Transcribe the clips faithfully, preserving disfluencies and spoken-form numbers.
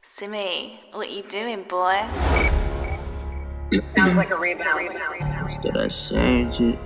Simi, what you doing, boy? Sounds like a rebound. I'm still that same shit.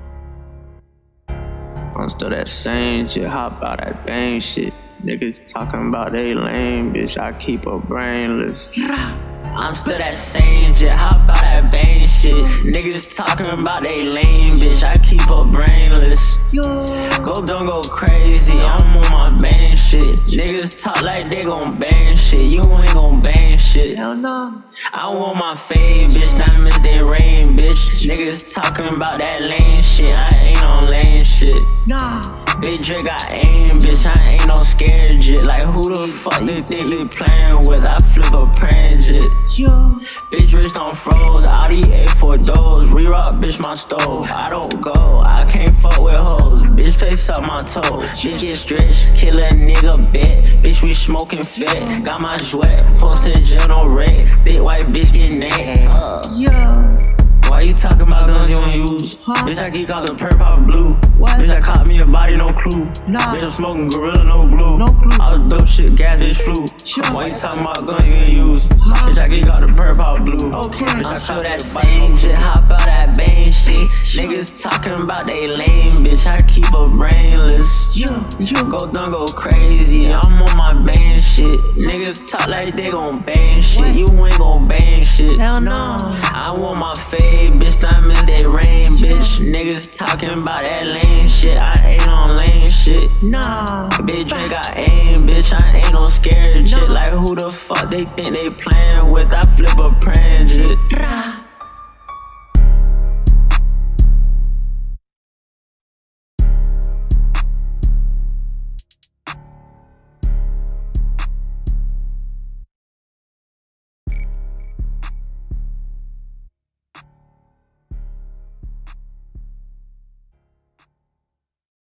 I'm still that same shit. Hop out that bang shit. Niggas talking about they lame, bitch. I keep her brainless. I'm still that same shit. Hop out that bang shit. Niggas talking about they lame, bitch. I keep her brainless. Go don't go crazy. I'm on my bang shit. Niggas talk like they gon' bang shit. You ain't gon' bang shit. Hell no. I want my fave, bitch. Diamonds they rain, bitch. Niggas talking about that lame shit. I ain't on lame shit. Nah. Big Drake got aim, bitch. I ain't no scared jit. Like who the fuck they think they playin' with? I flip a praying jit. Yo. Bitch rich on froze. Audi A four doors. Re-rock, bitch, my stove. I don't go. I can't fuck with hoes. Bitch, pay suck my toe. Bitch get stretched. Kill a nigga bet. Bitch, we smoking fit. Got my Jwett. Posted jail no red. Big white bitch get naked. Uh. Yo. Why you talking about guns you don't use? Huh? Bitch, I geek out the purple pop blue. What? Bitch, I caught me a body, no clue. Nah. Bitch, I'm smoking gorilla, no glue. No glue. I was dope shit, gas, bitch, flu. Sure. Why you talking about guns you ain't use? Huh? Bitch, I geek out the purple pop blue. Okay. Bitch, I'm still that same shit, hop out that bang shit. Sure. Niggas talking about they lame, bitch, I keep her brainless. Yeah, yeah. Go dumb, go crazy, I'm on my bang shit. Niggas talk like they gon' bang shit. What? You ain't gon' bang shit. Hell no. I want my fave, bitch, diamonds they rain, bitch. Niggas talking about that lame shit. I ain't on lame shit. Nah. Big Drake got aim, bitch. I ain't no scared shit. Like who the fuck they think they playin' with? I flip a praying shit.